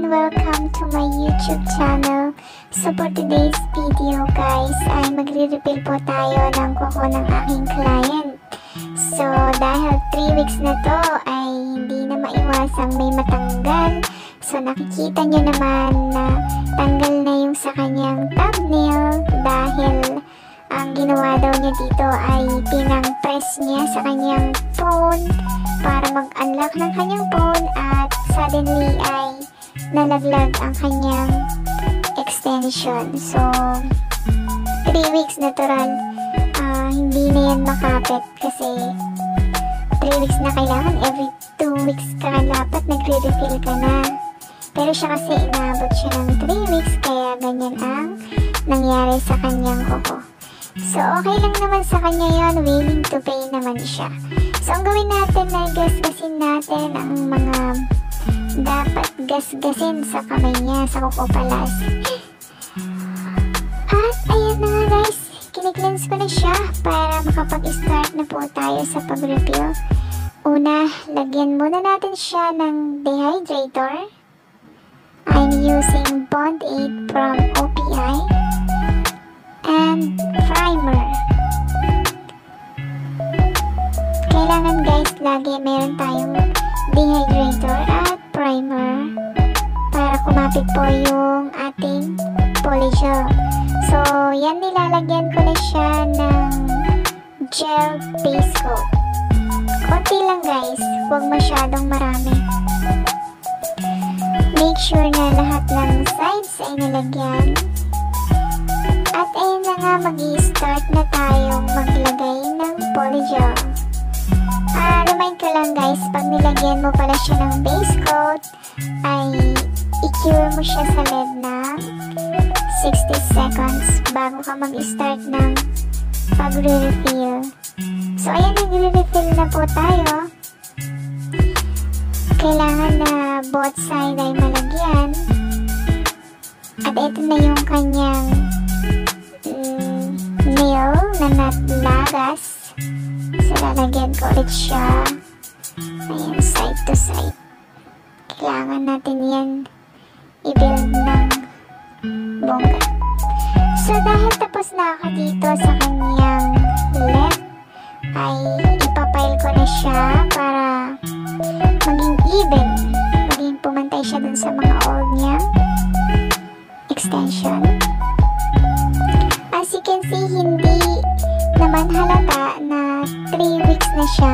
and welcome to my YouTube channel. So for today's video guys ay magre-refill po tayo ng kuko ng aking client. So dahil 3 weeks na to ay hindi na maiwasang may matanggal. So nakikita nyo naman na tanggal na yung sa kanyang thumbnail dahil ang ginawa daw niya dito ay pinang-press niya sa kanyang phone para mag-unlock ng kanyang phone at suddenly ay nalaglag ang kanyang extension. So 3 weeks natural, hindi na yan makapit kasi 3 weeks na kailangan, every 2 weeks ka dapat nagre-refill ka na. Pero siya kasi inaabot siya ng 3 weeks kaya ganyan ang nangyari sa kanyang kuko. So okay lang naman sa kanya yon, willing to pay naman siya. So ang gawin natin ay gasgasin natin ang mga dapat gasgasin sa kamay niya, sa kuko palas. At ayan na nga guys, kiniklens ko na siya para makapag-start na po tayo sa pag-refill. Una, lagyan muna natin siya ng dehydrator. I'm using Bond 8 from OPI and primer. Kailangan guys lagi meron tayong dehydrator at primer para kumapit po yung ating polygel. So yan, nilalagyan ko na siya ng gel base coat. Konti lang guys, huwag masyadong marami. Make sure na lahat ng sides ay nalagyan. At ayun na nga, mag-i-start na tayong maglagay ng polygel. Remind ko lang guys, pag nilagyan mo pala siya ng base coat, ay i-cure mo siya sa LED ng 60 seconds bago ka mag-start ng pag-refill. So ayan, nag-refill na po tayo. Kailangan na both side ay malagyan. At ito na yung kanyang nail na natlagas. So lalagyan ko ulit siya. Ayan, side to side. Kailangan natin yan i-build ng bongga. So dahil tapos na ako dito sa kanyang left, ay ipapile ko na siya para maging even, maging pumantay siya dun sa mga old niya extension. As you can see, hindi naman halata na 3 weeks na siya,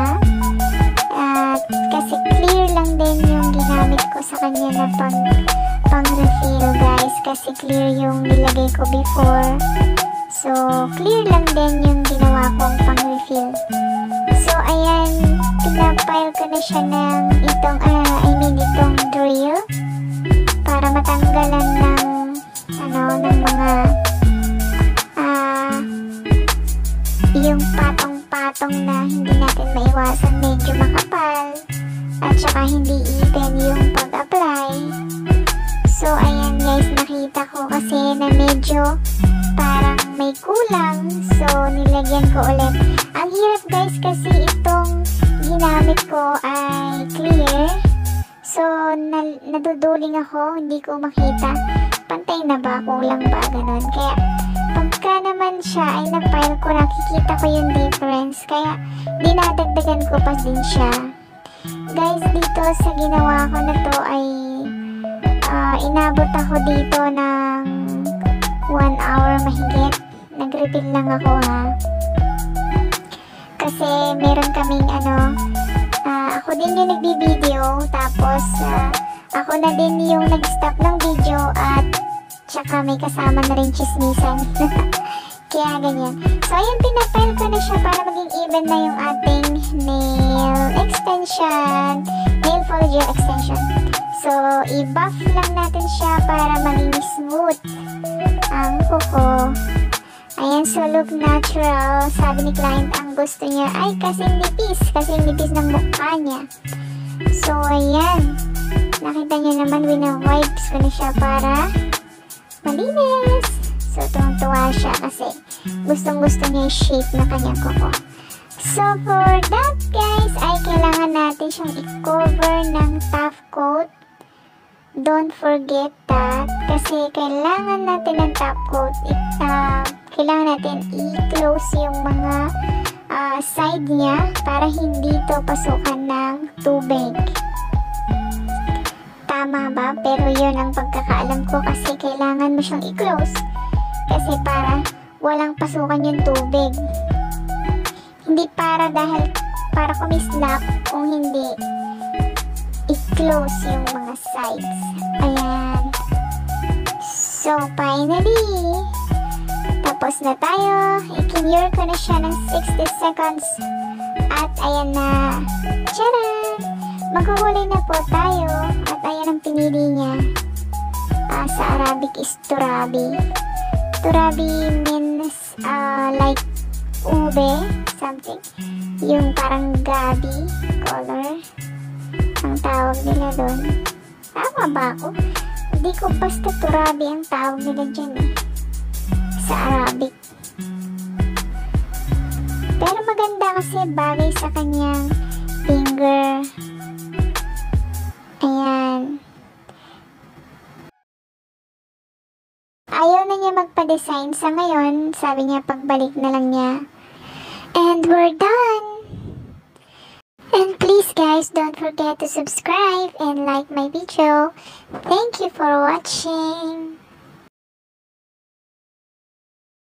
kasi clear lang din yung ginamit ko sa kanya na pang-refill guys, kasi clear yung nilagay ko before. So clear lang din yung ginawa kong pang-refill. So ayan, pinapile ko na siya ng itong drill para matanggalan ng ng mga yung patong-patong na hindi natin maiwasan medyo makapal at saka hindi even yung pag-apply. So ayan guys, nakita ko kasi na medyo parang may kulang, so nilagyan ko ulit. Ang hirap guys kasi itong ginamit ko ay clear, so naduduling ako, hindi ko makita pantay na ba, kulang ba, ganun. Kaya pagka naman siya ay na-file ko, nakikita ko yung difference, kaya dinadagdagan ko pa din siya guys. Dito sa ginawa ko na to ay inabot ako dito ng 1 hour mahigit. Nag-refill lang ako kasi meron kaming ako din yung nagbi-video, tapos ako na din yung nag-stop ng video at tsaka may kasama na rin chismisan. Kaya ganyan. So ayun, pinapile ko na siya para maging even na yung ating nail extension, nail polygel extension. So i-buff lang natin siya para maging smooth ang kuko. Ayan, so look natural. Sabi ni client, ang gusto niya ay kasing nipis ng mukha niya. So ayan, nakita niyo naman, wina-wipes ko na siya para malinis. So tuwang-tuwa siya kasi gustong-gusto niya yung shape na kanyang kuko. So for that guys, ay kailangan natin siyang i-cover ng top coat don't forget that kasi kailangan natin ng top coat. Kailangan natin i-close yung mga side niya para hindi to pasukan ng tubig. Tama ba? Pero yun ang pagkakaalam ko kasi kailangan mo siyang i-close kasi para walang pasukan yung tubig. Hindi para kumislap, kung hindi i-close yung mga sides. Ayan. So finally, tapos na tayo. I-cure ko na siya ng 60 seconds. At ayan na. Tcharan! Maghuhuli na po tayo. At ayan ang pinili niya. Sa Arabic is turabi. Turabi means like ube, something. Yung parang gabi color. Ang tawag nila doon. Tama ba ako? Hindi ko basta turabi ang tawag nila dyan sa Arabic. Pero maganda kasi bagay sa kanyang finger. Ayan. Ayaw na niya magpa-design sa ngayon. Sabi niya pagbalik na lang niya. And we're done! And please guys, don't forget to subscribe and like my video. Thank you for watching.